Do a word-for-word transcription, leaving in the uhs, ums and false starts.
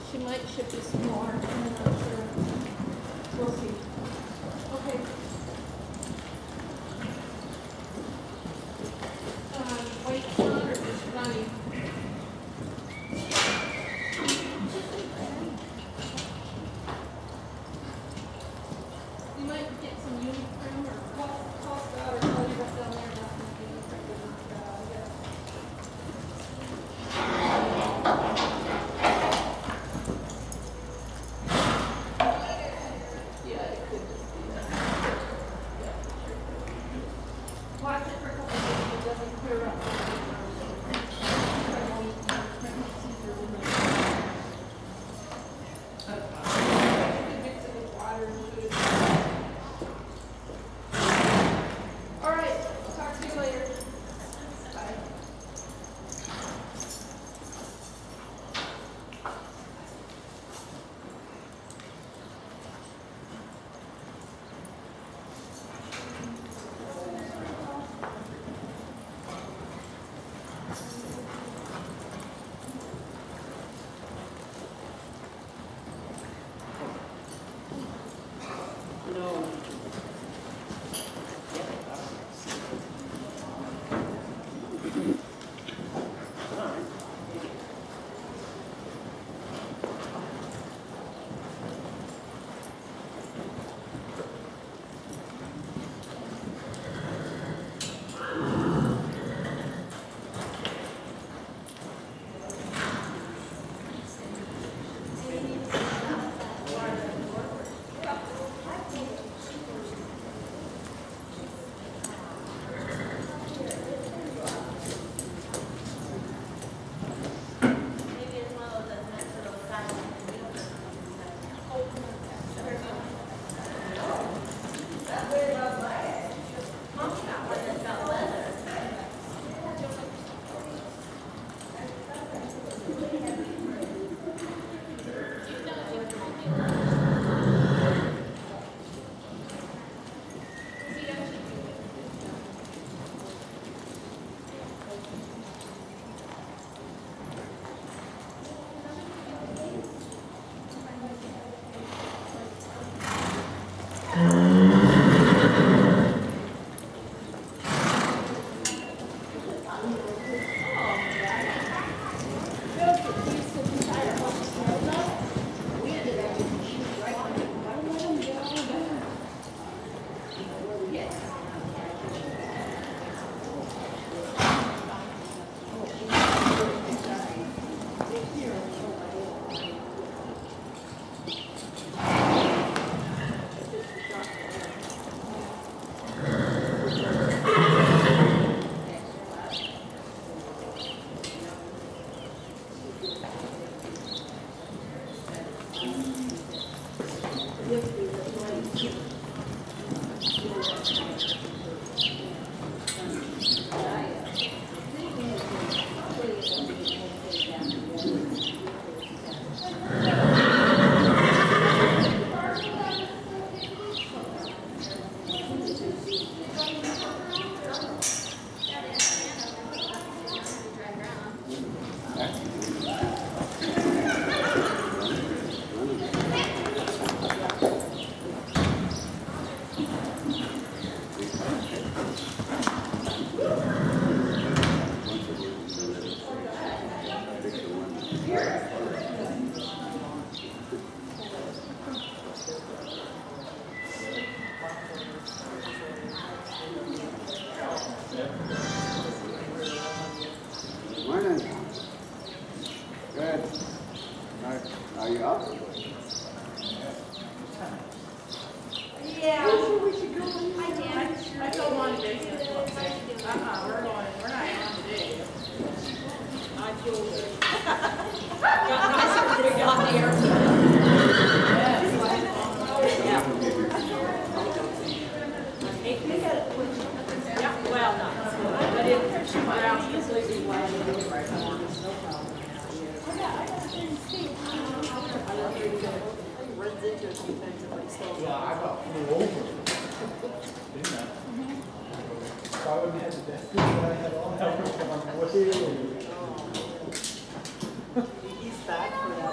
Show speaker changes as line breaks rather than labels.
She might ship you some more. I'm not sure. We'll see. Okay. Um, white sun or just runny? You might get some uniform or call, call Scott or tell you what's down there. Watch it for a couple of days, it doesn't clear up. Mix it with water and food. All right, I'll talk to you later. Bye.
Morning. Good. Are, are you up?
Yeah. We should go. I did. I told one business. Uh-uh, we're going, we're not on today. I feel good. Got nicer to get on the airplane. Yeah. Yeah, well, not. But it, she ground completely wide open right now. No problem. Runs into a few things and what he
Yeah, I got pulled over. Didn't I? So I wouldn't have the best that I had on. I was on the way.
He's back for that.